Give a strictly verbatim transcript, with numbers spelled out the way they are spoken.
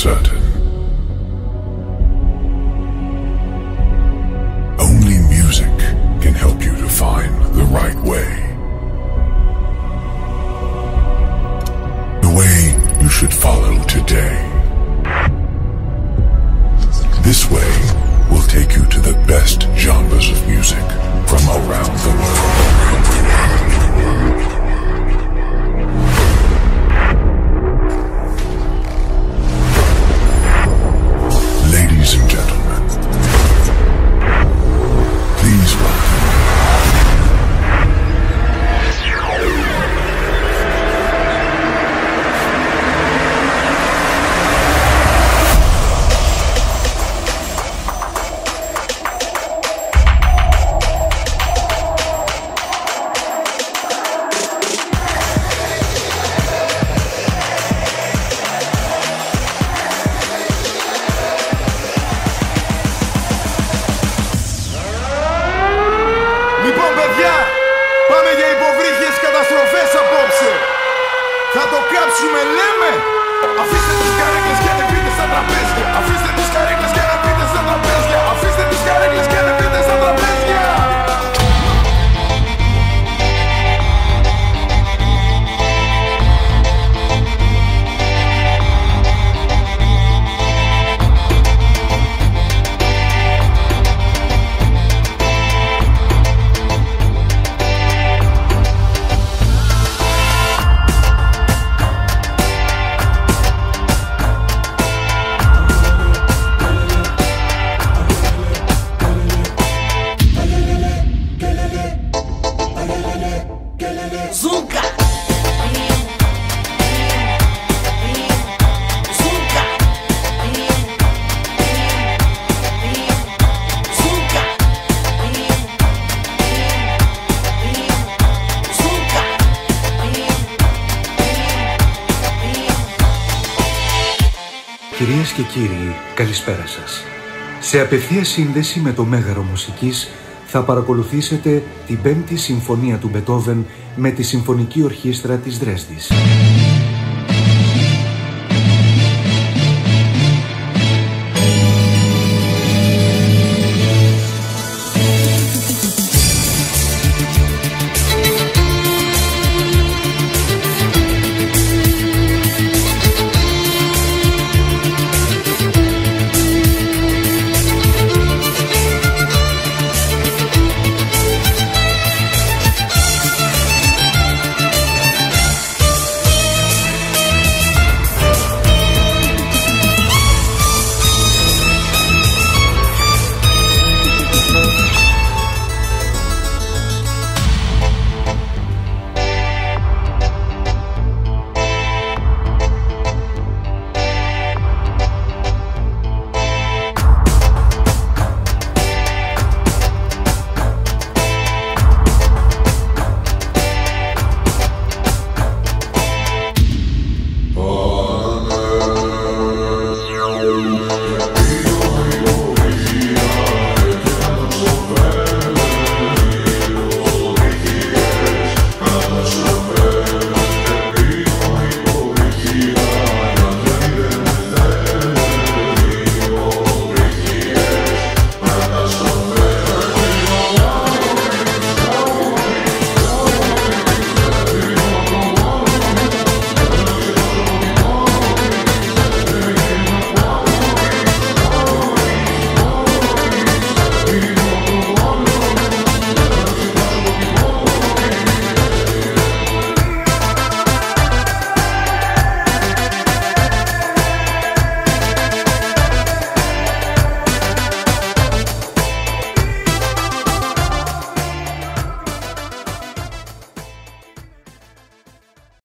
uncertain. Only music can help you to find the right way. The way you should follow today. This way will take you to the best genres of music from around the world. Ladies and gentlemen, please welcome. Λοιπόν, παιδιά, πάμε για υποβρύχιες καταστροφές απόψε. Θα το κάψουμε, λέμε. Αφήστε τις καρέκλες και ανεβείτε στα τραπέζια. Αφήστε τις καρέκλες και ανεβείτε στα τραπέζια. Αφήστε τις καρέκλες και ανεβείτε στα τραπέζια. Ζούγκα! Ζούγκα! Ζούγκα! Ζούγκα! Κυρίες και κύριοι, καλησπέρα σας. Σε απευθεία σύνδεση με το Μέγαρο Μουσικής θα παρακολουθήσετε την πέμπτη συμφωνία του Μπετόβεν με τη Συμφωνική Ορχήστρα της Δρέσδης.